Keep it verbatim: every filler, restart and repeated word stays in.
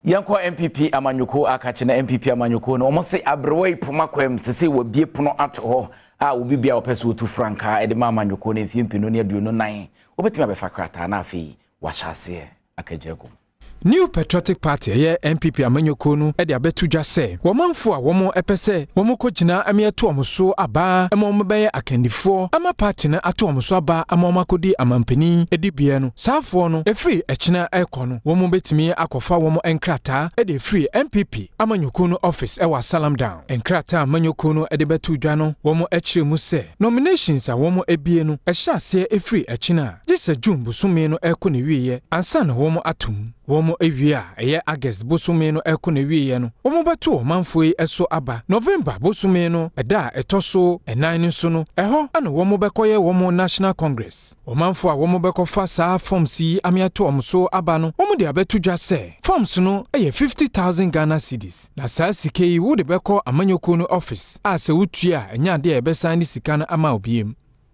Yanko N P P amanyoko akache na N P P amanyoko no omo se abrewai poma kwem sese wo bie pono ato ho a obi bia opese wotu franka e de ma amanyoko na fiempi no ne aduonu nine obetimi abefa krata na afi wahase akajego. New Patriotic Party ye N P P amanyoko no e de abetu dwa se womanfo a womo epese womo kogina ame ato omso aba ema womo beye akandifo ama party na ato omso aba ama womo akodi amampani edibie no safo no efri echina ekọ no womo betimi akofa womo enkrata e de free N P P amanyoko no office e wa Salam Down enkrata amanyoko no e de betu dwa no womo echire mu se nominations a womo ebie no e hya se efri echina gise June busumi no ekọ ne wiye ansa na womo atum womo ewia eye August bosume no eko na wiye no womo beto manfoi eso aba November bosume no eda etoso enan so no eho ana womo bekoye womo National Congress womanfo a womo bekofa sa forms yi amiato omso aba no womo de abetu dwa se forms no eye fifty thousand Ghana cedis na sa sike yi wo de beko amanyoko no office a se wutua enya de ebesan ni sika no ama obiem